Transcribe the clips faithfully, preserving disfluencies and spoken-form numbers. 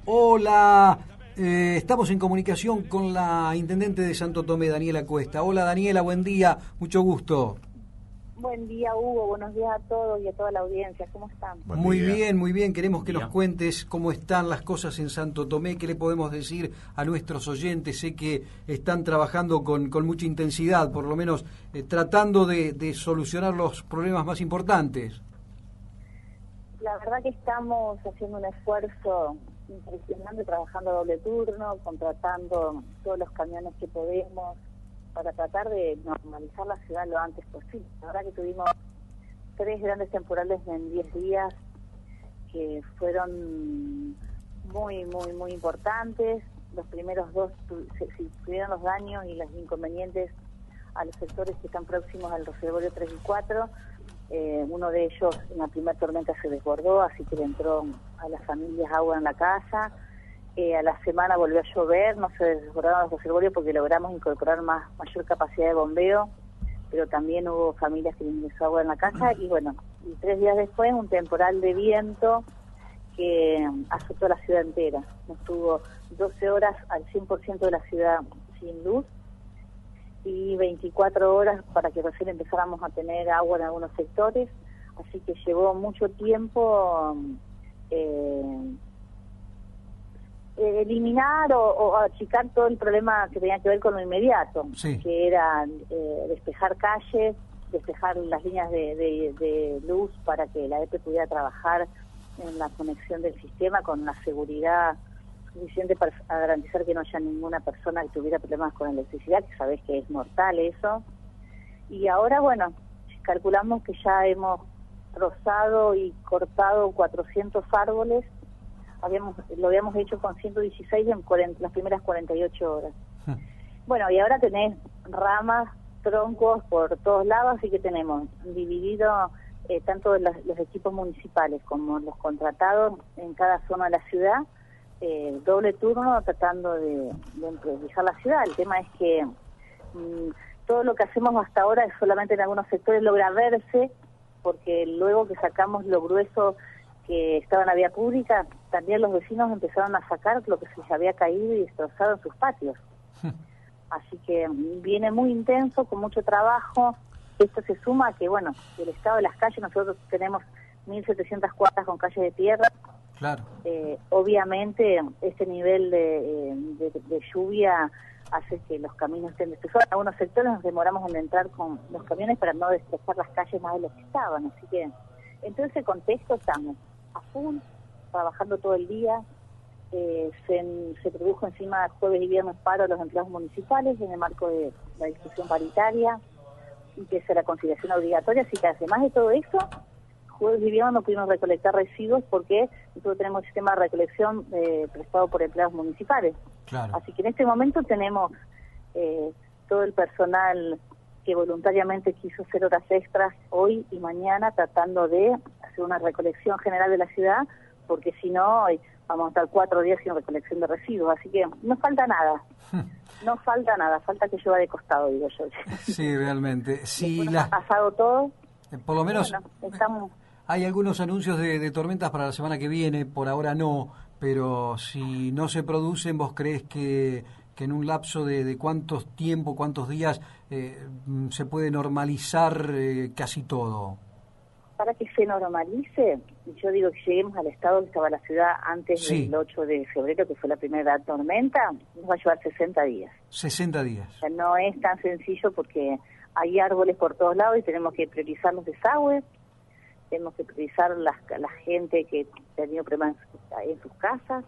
Hola, eh, estamos en comunicación con la intendente de Santo Tomé, Daniela Cuesta. Hola Daniela, buen día, mucho gusto. Buen día, Hugo, buenos días a todos y a toda la audiencia, ¿cómo están? Buen muy día. bien, muy bien, queremos que nos cuentes cómo están las cosas en Santo Tomé, qué le podemos decir a nuestros oyentes. Sé que están trabajando con, con mucha intensidad, por lo menos eh, tratando de, de solucionar los problemas más importantes. La verdad que estamos haciendo un esfuerzo impresionante, trabajando doble turno, contratando todos los camiones que podemos para tratar de normalizar la ciudad lo antes posible. La verdad que tuvimos tres grandes temporales en diez días que fueron muy, muy, muy importantes. Los primeros dos se, se tuvieron los daños y los inconvenientes a los sectores que están próximos al reservorio tres y cuatro. Eh, uno de ellos en la primera tormenta se desbordó, así que le entró a las familias agua en la casa. Eh, a la semana volvió a llover, no se desbordaron los reservorios porque logramos incorporar más mayor capacidad de bombeo, pero también hubo familias que les ingresó agua en la casa. Y bueno, y tres días después un temporal de viento que azotó la ciudad entera. Nos tuvo doce horas al cien por ciento de la ciudad sin luz y veinticuatro horas para que recién empezáramos a tener agua en algunos sectores, así que llevó mucho tiempo eh, eliminar o, o achicar todo el problema que tenía que ver con lo inmediato, sí. que era eh, despejar calles, despejar las líneas de, de, de luz para que la E P E pudiera trabajar en la conexión del sistema con la seguridad suficiente para garantizar que no haya ninguna persona que tuviera problemas con electricidad, que sabés que es mortal eso. Y ahora, bueno, calculamos que ya hemos trozado y cortado cuatrocientos árboles. Habíamos, lo habíamos hecho con ciento dieciséis en cuarenta, las primeras cuarenta y ocho horas. Hmm. Bueno, y ahora tenés ramas, troncos por todos lados, así que tenemos dividido eh, tanto los, los equipos municipales como los contratados en cada zona de la ciudad, eh, doble turno tratando de, de improvisar la ciudad. El tema es que mmm, todo lo que hacemos hasta ahora es solamente en algunos sectores logra verse, porque luego que sacamos lo grueso que estaba en la vía pública, también los vecinos empezaron a sacar lo que se había caído y destrozado en sus patios. Así que viene muy intenso, con mucho trabajo. Esto se suma a que, bueno, el estado de las calles, nosotros tenemos mil setecientas cuadras con calles de tierra. Claro. Eh, obviamente, este nivel de, de, de lluvia hace que los caminos estén destrozados. En algunos sectores nos demoramos en entrar con los camiones para no destrozar las calles más de lo que estaban. Así que, en todo ese contexto estamos a full, trabajando todo el día. Eh, se, se produjo encima jueves y viernes paro a los empleados municipales en el marco de la discusión paritaria y que es la conciliación obligatoria, así que además de todo eso, jueves y viernes no pudimos recolectar residuos porque nosotros tenemos un sistema de recolección eh, prestado por empleados municipales. Claro. Así que en este momento tenemos eh, todo el personal que voluntariamente quiso hacer horas extras hoy y mañana tratando de hacer una recolección general de la ciudad, porque si no vamos a estar cuatro días sin recolección de residuos, así que no falta nada, no falta nada, falta que llueva de costado, digo yo. Sí, realmente. Sí, la... la... ha pasado todo. Por lo menos bueno, estamos... hay algunos anuncios de, de tormentas para la semana que viene, por ahora no, pero si no se producen, ¿vos crees que, que en un lapso de, de cuántos tiempo, cuántos días eh, se puede normalizar eh, casi todo? Para que se normalice, yo digo que lleguemos al estado que estaba la ciudad antes sí. del ocho de febrero, que fue la primera tormenta, nos va a llevar sesenta días. sesenta días. O sea, no es tan sencillo porque hay árboles por todos lados y tenemos que priorizar los desagües, tenemos que priorizar la, la gente que ha tenido problemas en sus casas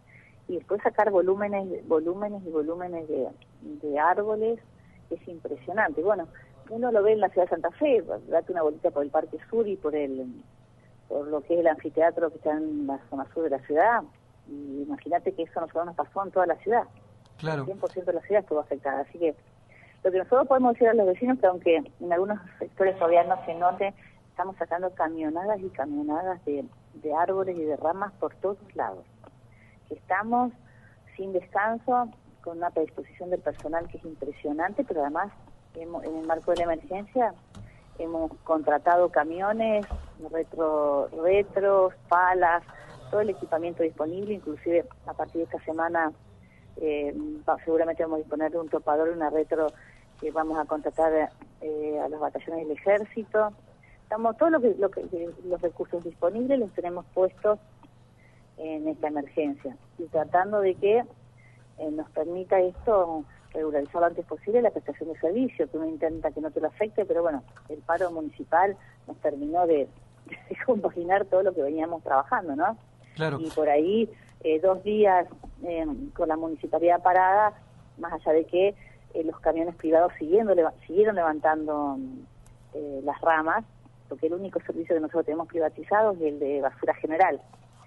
y después sacar volúmenes, volúmenes y volúmenes de, de árboles. Es impresionante. Bueno, uno lo ve en la ciudad de Santa Fe, date una bolita por el Parque Sur y por el por lo que es el anfiteatro que está en la zona sur de la ciudad, y imagínate que eso a nosotros nos pasó en toda la ciudad. Claro. El cien por ciento de la ciudad estuvo afectada, así que lo que nosotros podemos decir a los vecinos que aunque en algunos sectores todavía no se note, estamos sacando camionadas y camionadas de, de árboles y de ramas por todos lados. Estamos sin descanso, con una predisposición del personal que es impresionante, pero además hemos, en el marco de la emergencia hemos contratado camiones, retro, retros, palas, todo el equipamiento disponible, inclusive a partir de esta semana eh, seguramente vamos a disponer de un topador y una retro que vamos a contratar eh, a los batallones del ejército. Estamos, todo lo que, lo que los recursos disponibles los tenemos puestos en esta emergencia y tratando de que eh, nos permita esto regularizar lo antes posible la prestación de servicio, que uno intenta que no te lo afecte, pero bueno, el paro municipal nos terminó de, de compaginar todo lo que veníamos trabajando, ¿no? Claro. Y por ahí, eh, dos días eh, con la municipalidad parada, más allá de que eh, los camiones privados siguiendo, leva, siguieron levantando eh, las ramas, porque el único servicio que nosotros tenemos privatizado es el de basura general.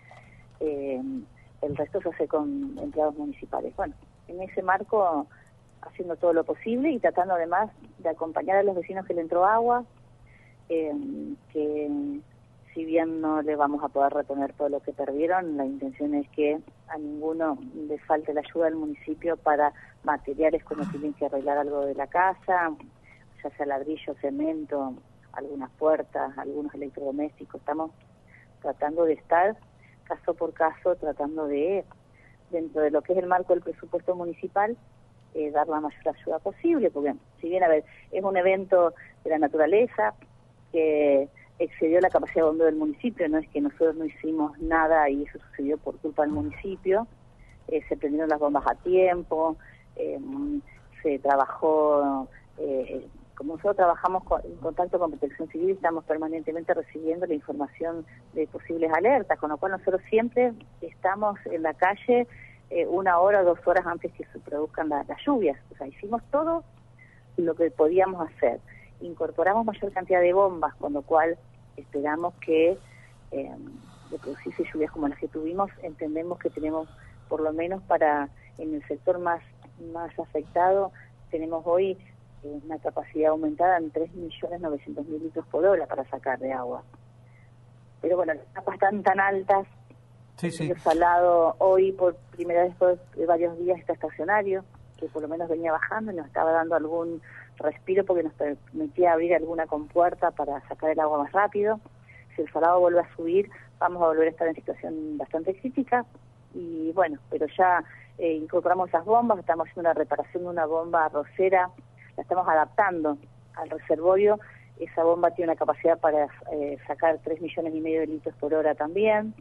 Eh, el resto se hace con empleados municipales. Bueno, en ese marco, haciendo todo lo posible y tratando además de acompañar a los vecinos que le entró agua, eh, que si bien no le vamos a poder reponer todo lo que perdieron, la intención es que a ninguno le falte la ayuda del municipio para materiales cuando tienen que arreglar algo de la casa, ya sea ladrillo, cemento, algunas puertas, algunos electrodomésticos. Estamos tratando de estar caso por caso, tratando de, dentro de lo que es el marco del presupuesto municipal, eh, dar la mayor ayuda posible, porque si bien, a ver, es un evento de la naturaleza que excedió la capacidad de bombeo del municipio, no es que nosotros no hicimos nada y eso sucedió por culpa del municipio, eh, se prendieron las bombas a tiempo, eh, se trabajó, eh, como nosotros trabajamos con, en contacto con Protección Civil, estamos permanentemente recibiendo la información de posibles alertas, con lo cual nosotros siempre estamos en la calle eh, una hora o dos horas antes que se produzcan la, las lluvias. O sea, hicimos todo lo que podíamos hacer. Incorporamos mayor cantidad de bombas, con lo cual esperamos que eh, de producirse lluvias como las que tuvimos, entendemos que tenemos, por lo menos para en el sector más, más afectado, tenemos hoy una capacidad aumentada en tres millones novecientos mil litros por hora para sacar de agua. Pero bueno, las capas están tan altas, sí, sí. El salado hoy por primera vez después de varios días está estacionario, que por lo menos venía bajando y nos estaba dando algún respiro porque nos permitía abrir alguna compuerta para sacar el agua más rápido. Si el salado vuelve a subir, vamos a volver a estar en situación bastante crítica. Y bueno, pero ya eh, incorporamos las bombas, estamos haciendo una reparación de una bomba arrocera, la estamos adaptando al reservorio. Esa bomba tiene una capacidad para eh, sacar tres millones y medio de litros por hora también.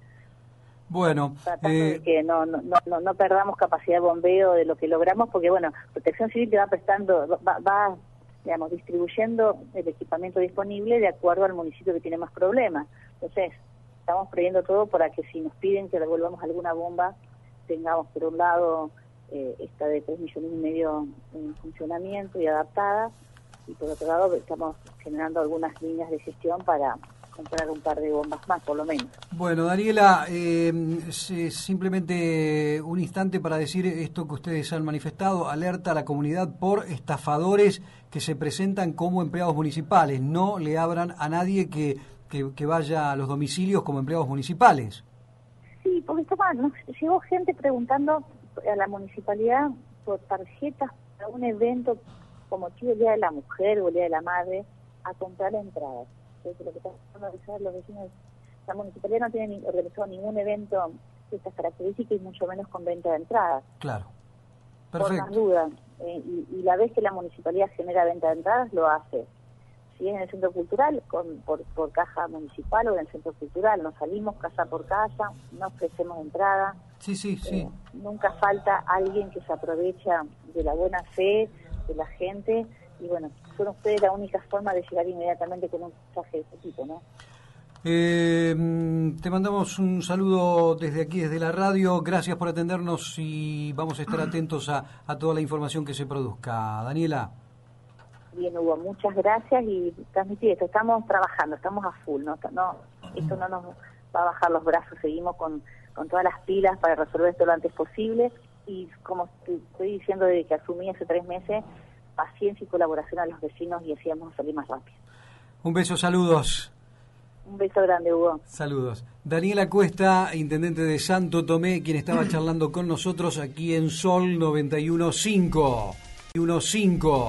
Bueno, tratando eh... de que no, no, no, no perdamos capacidad de bombeo de lo que logramos, porque bueno, Protección Civil te va prestando, va, va digamos, distribuyendo el equipamiento disponible de acuerdo al municipio que tiene más problemas. Entonces, estamos previendo todo para que si nos piden que devolvamos alguna bomba, tengamos por un lado eh, esta de tres millones y medio en funcionamiento y adaptada, y por otro lado estamos generando algunas líneas de gestión para comprar un par de bombas más, por lo menos. Bueno, Daniela, eh, simplemente un instante para decir esto que ustedes han manifestado: alerta a la comunidad por estafadores que se presentan como empleados municipales. No le abran a nadie que, que, que vaya a los domicilios como empleados municipales. Sí, porque estaba, nos llegó gente preguntando a la municipalidad por tarjetas para un evento como el Día de la Mujer o el Día de la Madre, a comprar entradas. Entonces, lo que están organizando los vecinos, la municipalidad no tiene ni, organizado ningún evento de estas características y mucho menos con venta de entradas. Claro, perfecto. Por más dudas, eh, y, y la vez que la municipalidad genera venta de entradas, lo hace. Si es en el centro cultural, con, por, por caja municipal o en el centro cultural, nos salimos casa por casa, no ofrecemos entrada. Sí, sí, sí. Eh, nunca falta alguien que se aprovecha de la buena fe de la gente, y bueno, son ustedes la única forma de llegar inmediatamente con un mensaje de este tipo, ¿no? Eh, te mandamos un saludo desde aquí, desde la radio. Gracias por atendernos y vamos a estar atentos a, a toda la información que se produzca. Daniela. Bien, Hugo, muchas gracias y transmitir esto. Estamos trabajando, estamos a full, ¿no? no Esto no nos va a bajar los brazos, seguimos con, con todas las pilas para resolver esto lo antes posible. Y como estoy diciendo desde que asumí hace tres meses, paciencia y colaboración a los vecinos y así vamos a salir más rápido. Un beso, saludos. Un beso grande, Hugo. Saludos. Daniela Cuesta, intendente de Santo Tomé, quien estaba charlando con nosotros aquí en Sol noventa y uno punto cinco. noventa y uno punto cinco.